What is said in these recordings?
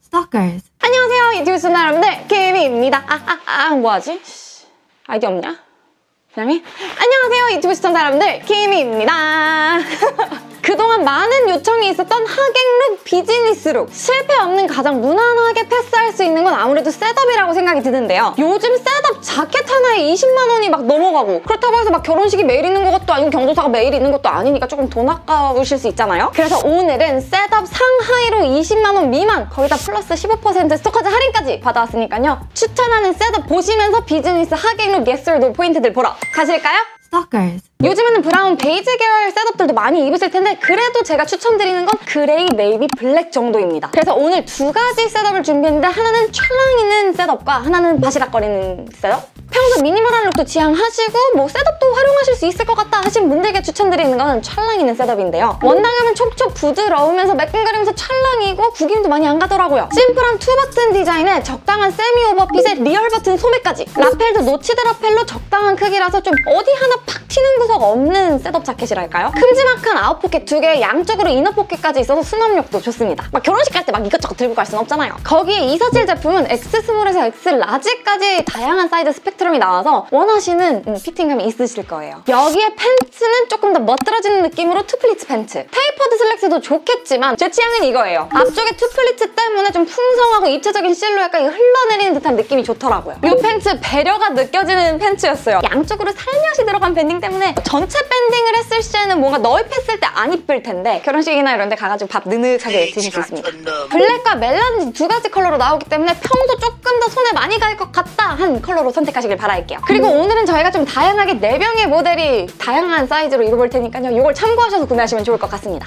Stalkers. 안녕하세요, 유튜브 시청자 여러분들, 케미입니다. 뭐하지? 아이디어 없냐? 그다음에 안녕하세요, 유튜브 시청자 여러분들, 케미입니다. 그동안 많은 요청이 있었던 하객룩, 비즈니스룩, 실패 없는 가장 무난하게 패스할 수 있는 건 아무래도 셋업이라고 생각이 드는데요. 요즘 셋업 자켓 하나에 20만 원이 막 넘어가고, 그렇다고 해서 막 결혼식이 매일 있는 것도 아니고 경조사가 매일 있는 것도 아니니까 조금 돈 아까우실 수 있잖아요. 그래서 오늘은 셋업 상하이로 20만 원 미만, 거기다 플러스 15% 스토커즈 할인까지 받아왔으니까요. 추천하는 셋업 보시면서 비즈니스 하객룩 예술도 포인트들 보러 가실까요? Stalkers. 요즘에는 브라운, 베이지 계열 셋업들도 많이 입으실 텐데 그래도 제가 추천드리는 건 그레이, 네이비, 블랙 정도입니다. 그래서 오늘 두 가지 셋업을 준비했는데 하나는 찰랑 있는 셋업과 하나는 바시락거리는 셋업. 평소 미니멀한 룩도 지향하시고 뭐 셋업도 활용하실 수 있을 것 같다 하신 분들께 추천드리는 건 찰랑 있는 셋업인데요. 원단감은 촉촉 부드러우면서 매끈거리면서 찰랑이고 구김도 많이 안 가더라고요. 심플한 투버튼 디자인에 적당한 세미 오버핏에 리얼 버튼 소매까지, 라펠도 노치드 라펠로 적당한 크기라서 좀 어디 하나 팍 튀는 구석 없는 셋업 자켓이랄까요? 큼지막한 아웃포켓 2개, 양쪽으로 이너포켓까지 있어서 수납력도 좋습니다. 막 결혼식 갈 때 막 이것저것 들고 갈 순 없잖아요. 거기에 247 제품은 X스몰에서 X라지까지 다양한 사이즈 스펙트럼이 나와서 원하시는 피팅감이 있으실 거예요. 여기에 팬츠는 조금 더 멋들어지는 느낌으로 투플리츠 팬츠. 테이퍼드 슬랙스도 좋겠지만 제 취향은 이거예요. 앞쪽에 투플리츠 때문에 좀 풍성하고 입체적인 실루엣과 흘러내리는 듯한 느낌이 좋더라고요. 이 팬츠 배려가 느껴지는 팬츠였어요. 양쪽으로 살며시 들어간 밴딩 때문에 전체 밴딩을 했을 시에는 뭔가 너입했을 때 안 이쁠 텐데 결혼식이나 이런 데 가가지고 밥 느긋하게 드실 수 있습니다. 블랙과 멜라니지 두 가지 컬러로 나오기 때문에 평소 조금 더 손에 많이 갈 것 같다 한 컬러로 선택하시길 바랄게요. 그리고 오늘은 저희가 좀 다양하게 4명의 모델이 다양한 사이즈로 입어볼 테니까요. 이걸 참고하셔서 구매하시면 좋을 것 같습니다.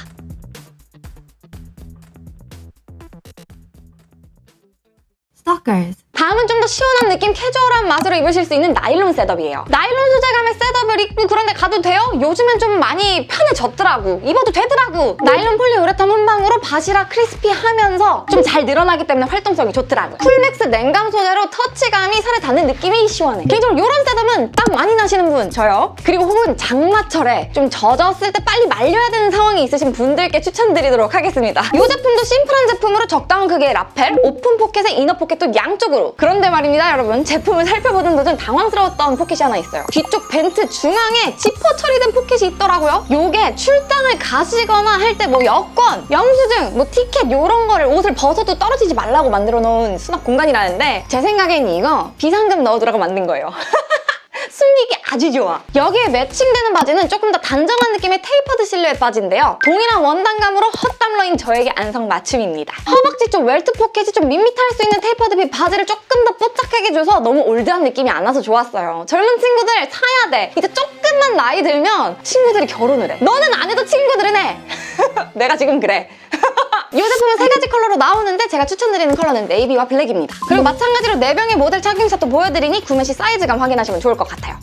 Stalkers. 다음은 좀 더 시원한 느낌, 캐주얼한 맛으로 입으실 수 있는 나일론 셋업이에요. 나일론 소재감의 셋업을 입고 그런데 가도 돼요? 요즘엔 좀 많이 편해졌더라고. 입어도 되더라고. 나일론 폴리우레탄 혼방으로 바시락 크리스피하면서 좀 잘 늘어나기 때문에 활동성이 좋더라고요. 쿨맥스 냉감 소재로 터치감이 살에 닿는 느낌이 시원해. 개인적으로 이런 셋업은 땀 많이 나시는 분, 저요. 그리고 혹은 장마철에 좀 젖었을 때 빨리 말려야 되는 상황이 있으신 분들께 추천드리도록 하겠습니다. 이 제품도 심플한 제품으로 적당한 크기의 라펠, 오픈 포켓에 이너 포켓도 양쪽으로. 그런데 말입니다, 여러분. 제품을 살펴보던 도중 당황스러웠던 포켓이 하나 있어요. 뒤쪽 벤트 중앙에 지퍼 처리된 포켓이 있더라고요. 요게 출장을 가시거나 할 때 뭐 여권, 영수증, 뭐 티켓 이런 거를 옷을 벗어도 떨어지지 말라고 만들어 놓은 수납 공간이라는데 제 생각엔 이거 비상금 넣어두라고 만든 거예요. 숨기기 아주 좋아. 여기에 매칭되는 바지는 조금 더 단정한 느낌의 테이퍼드 실루엣 바지인데요. 동일한 원단감으로 헛담러인 저에게 안성맞춤입니다. 허벅지 쪽 웰트 포켓이 좀 밋밋할 수 있는 테이퍼드 핏 바지를 조금 더 뽀짝하게 줘서 너무 올드한 느낌이 안 나서 좋았어요. 젊은 친구들 사야 돼. 이제 조금만 나이 들면 친구들이 결혼을 해. 너는 안 해도 친구들은 해. 내가 지금 그래. 이 제품은 3가지 컬러로 나오는데 제가 추천드리는 컬러는 네이비와 블랙입니다. 그리고 마찬가지로 4명의 모델 착용샷도 보여드리니 구매 시 사이즈감 확인하시면 좋을 것 같아요.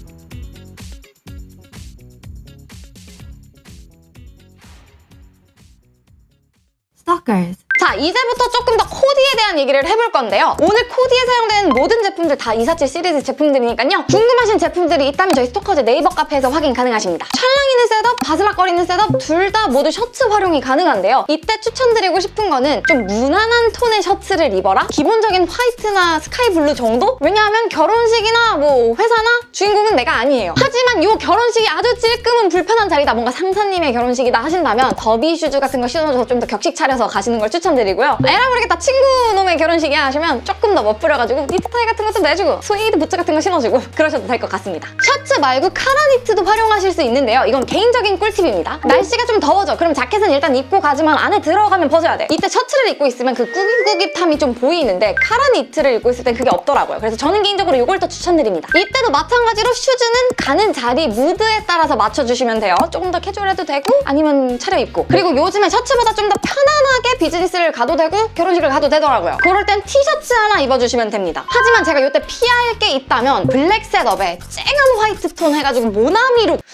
Stalkers. 자, 이제부터 조금 더 코디에 대한 얘기를 해볼 건데요. 오늘 코디에 사용되는 모든 제품들 다 247 시리즈 제품들이니까요. 궁금하신 제품들이 있다면 저희 스토커즈 네이버 카페에서 확인 가능하십니다. 찰랑이는 셋업, 바스락거리는 셋업 둘 다 모두 셔츠 활용이 가능한데요. 이때 추천드리고 싶은 거는 좀 무난한 톤의 셔츠를 입어라? 기본적인 화이트나 스카이 블루 정도? 왜냐하면 결혼식이나 뭐 회사나 주인공은 내가 아니에요. 하지만 이 결혼식이 아주 찔끔은 불편한 자리다, 뭔가 상사님의 결혼식이다 하신다면 더비 슈즈 같은 거 신어줘서 좀 더 격식 차려서 가시는 걸 추천드리고요. 에라 모르겠다, 친구 놈의 결혼식이야 하시면 조금 더 멋부려가지고 니트 타이 같은 것도 내주고 스웨이드 부츠 같은 거 신어주고 그러셔도 될 것 같습니다. 셔츠 말고 카라니트도 활용하실 수 있는데요. 이건 개인적인 꿀팁입니다. 날씨가 좀 더워져. 그럼 자켓은 일단 입고 가지만 안에 들어가면 벗어야 돼. 이때 셔츠를 입고 있으면 그 꾸깃꾸깃함이 좀 보이는데 카라니트를 입고 있을 땐 그게 없더라고요. 그래서 저는 개인적으로 이걸 더 추천드립니다. 이때도 마찬가지로 슈즈는 가는 자리, 무드에 따라서 맞춰주시면 돼요. 조금 더 캐주얼해도 되고 아니면 차려입고. 그리고 요즘에 셔츠보다 좀 더 편안하게 비즈니스를 가도 되고 결혼식을 가도 되더라고요. 그럴 땐 티셔츠 하나 입어주시면 됩니다. 하지만 제가 이때 피할 게 있다면 블랙 셋업에 쨍한 화이트 톤 해가지고 모나미룩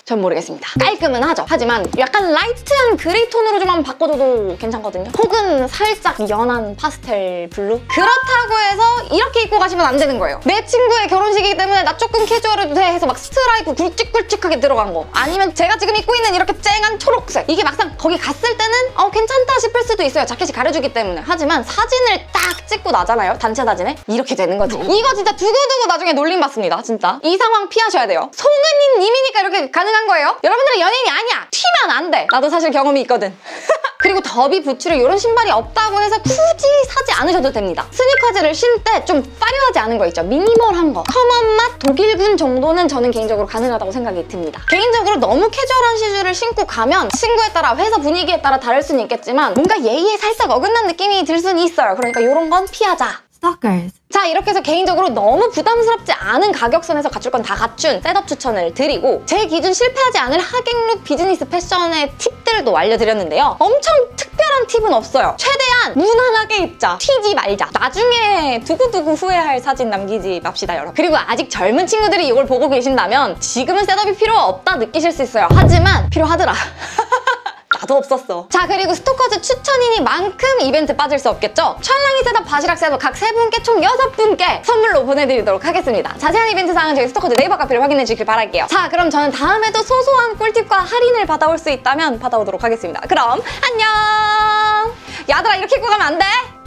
전 모르겠습니다. 깔끔은 하죠. 하지만 약간 라이트한 그레이 톤으로 좀 한번 바꿔줘도 괜찮거든요. 혹은 살짝 연한 파스텔 블루? 그렇다고 해서 이렇게 입고 가시면 안 되는 거예요. 내 친구의 결혼식이기 때문에 나 조금 캐주얼해도 돼 해서 막 스트라이프 굵직굵직하게 들어간 거. 아니면 제가 지금 입고 있는 이렇게 쨍한 초록색. 이게 막상 거기 갔을 때는 괜찮다 싶을 수도 있어요. 자켓이 가려주기 때문에. 하지만 사진을 딱 찍고 나잖아요. 단체 사진에. 이렇게 되는 거지. 이거 진짜 두고두고 나중에 놀림 받습니다. 진짜. 이 상황 피하셔야 돼요. 송은이 님이니까 이렇게 가능한 거예요. 여러분들은 연예인이 아니야. 튀면 안 돼. 나도 사실 경험이 있거든. 그리고 더비 부츠를 이런 신발이 없다고 해서 굳이 사지 않으셔도 됩니다. 스니커즈를 신을 때 좀 화려하지 않은 거 있죠. 미니멀한 거. 커먼 맛 독일군 정도는 저는 개인적으로 가능하다고 생각이 듭니다. 개인적으로 너무 캐주얼한 시주를 신고 가면 친구에 따라 회사 분위기에 따라 다를 수는 있겠지만 뭔가 예의에 살짝 어긋난 느낌이 들 수는 있어요. 그러니까 이런 건 피하자. Stalkers. 자, 이렇게 해서 개인적으로 너무 부담스럽지 않은 가격선에서 갖출 건 다 갖춘 셋업 추천을 드리고 제 기준 실패하지 않을 하객룩 비즈니스 패션의 팁들도 알려드렸는데요. 엄청 특별한 팁은 없어요. 최대한 무난하게 입자. 튀지 말자. 나중에 두고두고 후회할 사진 남기지 맙시다, 여러분. 그리고 아직 젊은 친구들이 이걸 보고 계신다면 지금은 셋업이 필요 없다 느끼실 수 있어요. 하지만 필요하더라. 나도 없었어. 자, 그리고 스토커즈 추천이니만큼 이벤트 빠질 수 없겠죠? 찰랑이 셋업, 바지락 셋업 각 3분께 총 6분께 선물로 보내드리도록 하겠습니다. 자세한 이벤트 사항은 저희 스토커즈 네이버 카페를 확인해 주길 바랄게요. 자, 그럼 저는 다음에도 소소한 꿀팁과 할인을 받아올 수 있다면 받아오도록 하겠습니다. 그럼 안녕! 야들아, 이렇게 입고 가면 안 돼!